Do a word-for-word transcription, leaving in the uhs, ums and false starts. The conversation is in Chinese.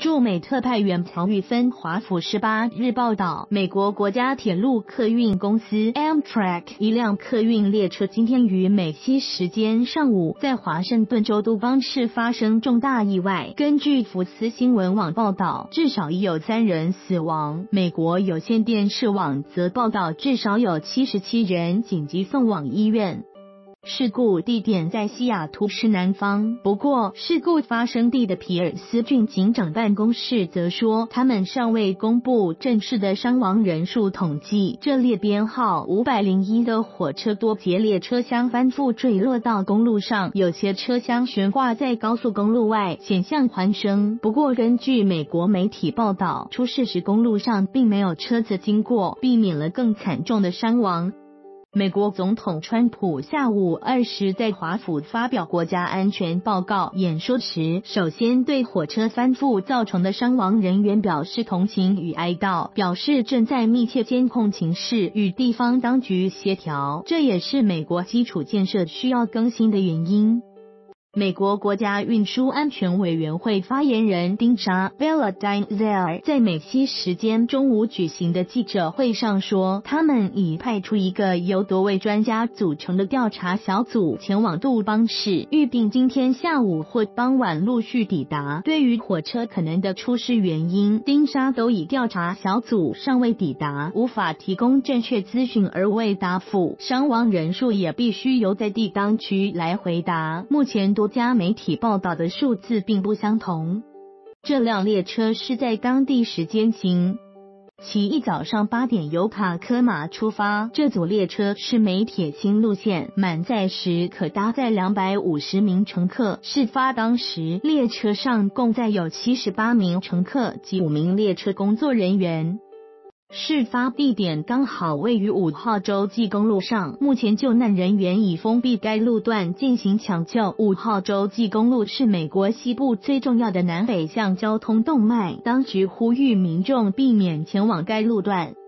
驻美特派员曹玉芬华府十八日报道，美国国家铁路客运公司 Amtrak 一辆客运列车今天于美西时间上午在华盛顿州杜邦市发生重大意外。根据福斯新闻网报道，至少已有三人死亡。美国有线电视网则报道，至少有七十七人紧急送往医院。事故地点在西雅图市南方，不过事故发生地的皮尔斯郡警长办公室则说，他们尚未公布正式的伤亡人数统计。这列编号五百零一的火车多节列车厢翻覆坠落到公路上，有些车厢悬挂在高速公路外，险象环生。不过根据美国媒体报道，出事时公路上并没有车子经过，避免了更惨重的伤亡。美国总统川普下午二时在华府发表国家安全报告演说时，首先对火车翻覆造成的伤亡人员表示同情与哀悼，表示正在密切监控情势，与地方当局协调，这也是美国基础建设需要更新的原因。美国国家运输安全委员会发言人丁莎 Valentine Zeller 在美西时间中午举行的记者会上说，他们已派出一个由多位专家组成的调查小组前往杜邦市，预定今天下午或傍晚陆续抵达。对于火车可能的出事原因，丁莎都以调查小组尚未抵达，无法提供正确资讯而未答复，伤亡人数也必须由在地当局来回答。目前多家媒体报道的数字并不相同。这辆列车是在当地时间星期一早上八点由塔科马出发，这组列车是美铁新路线，满载时可搭载两百五十名乘客。事发当时，列车上共载有七十八名乘客及五名列车工作人员。事发地点刚好位于五号洲际公路上，目前救难人员已封闭该路段进行抢救。五号洲际公路是美国西部最重要的南北向交通动脉，当局呼吁民众避免前往该路段。